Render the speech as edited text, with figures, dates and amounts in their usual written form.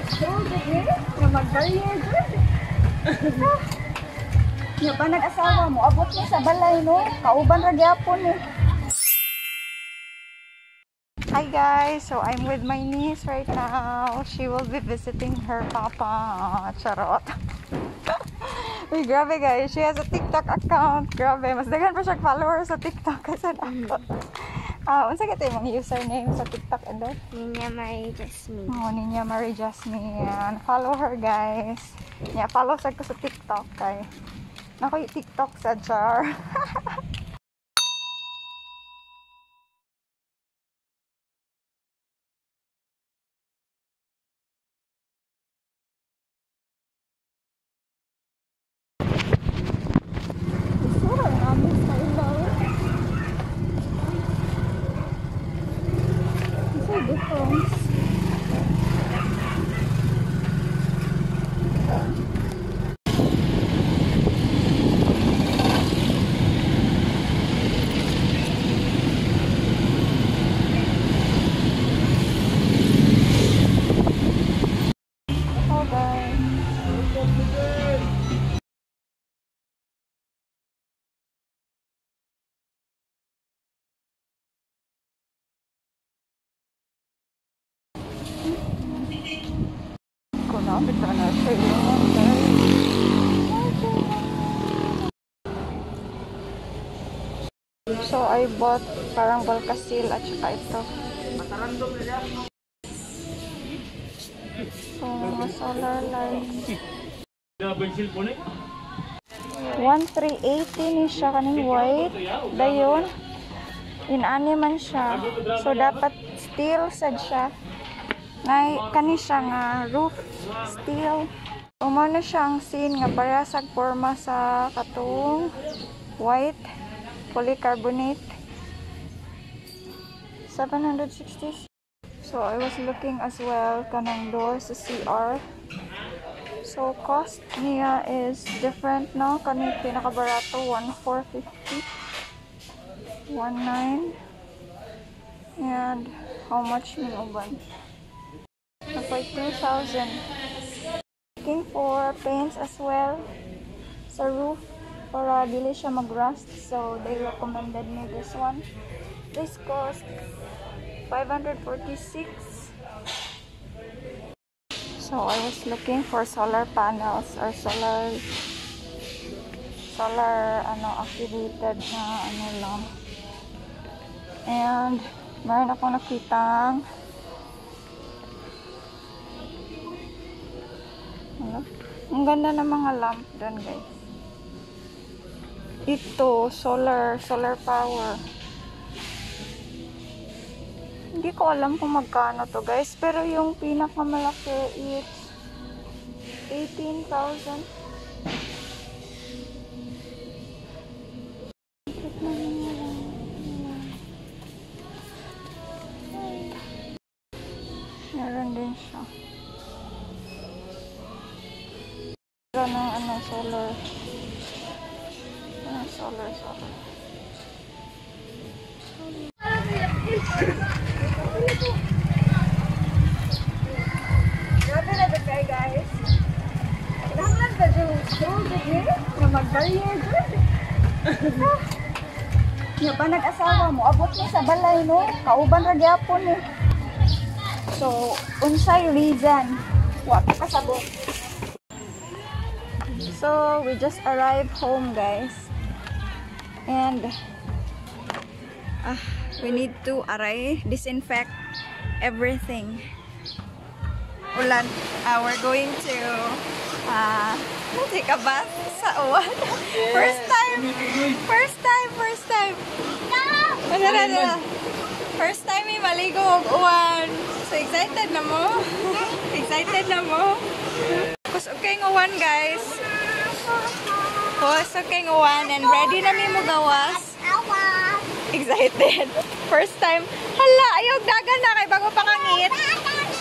Nga mag-barrier good. Nga pa nag-asawa mo, abot mo sa balay, no? Kauban ra gyapon eh. Hi guys, so I'm with my niece right now. She will be visiting her papa. Charot. Uy, grabe guys, she has a TikTok account. Grabe, mas daghan pa siya followers sa TikTok kasi ako. Unsa ka tayo mga username sa TikTok and all? Ninya Marie Jasmine. Oh, Ninya Marie Jasmine. Follow her guys. Yeah, follow sa ko sa TikTok kay. Nako yung TikTok sa jar. So I bought parang Balkasil at saka ito. So mga solar lights. 1,380 ni siya kaning white. Dayon inani man siya. So dapat steel sad siya. Nay kani siya nga roof steel. Umano siyang scene nga parasag forma sa katong white polycarbonate 760. So I was looking as well kanang door sa CR. So cost niya is different no, kani pinakabarato 1,450, 1,900, and how much ni uban? Like 2,000. Looking for paints as well sa roof para dili siya mag-rust, so they recommended me this one. This cost 546. So I was looking for solar panels or solar activated na lang. And meron akong nakitang ang ganda ng mga lamp doon guys. Ito solar power. Hindi ko alam kung magkano to guys, pero yung pinakamalaki is 18,000. Meron din siya. Ng solar. Solar. Grabe na ba kayo guys? Kailangan ba yung strong degree na mag-barrier good? Nga pa nag-asawa mo, abot mo sa balay no? Kauban ra gyapon eh. So, unsay reason? Wa pa kasabot. So, we just arrived home guys. And we need to disinfect everything. Ulan, we're going to take a bath sa uwan. First time. First time may maligo og uwan. So excited na mo? Kus okay ng uwan guys. Okay uwan and ready na mi mo gawas. Excited. First time. Hala, ayog dagan na kay bago pangangit.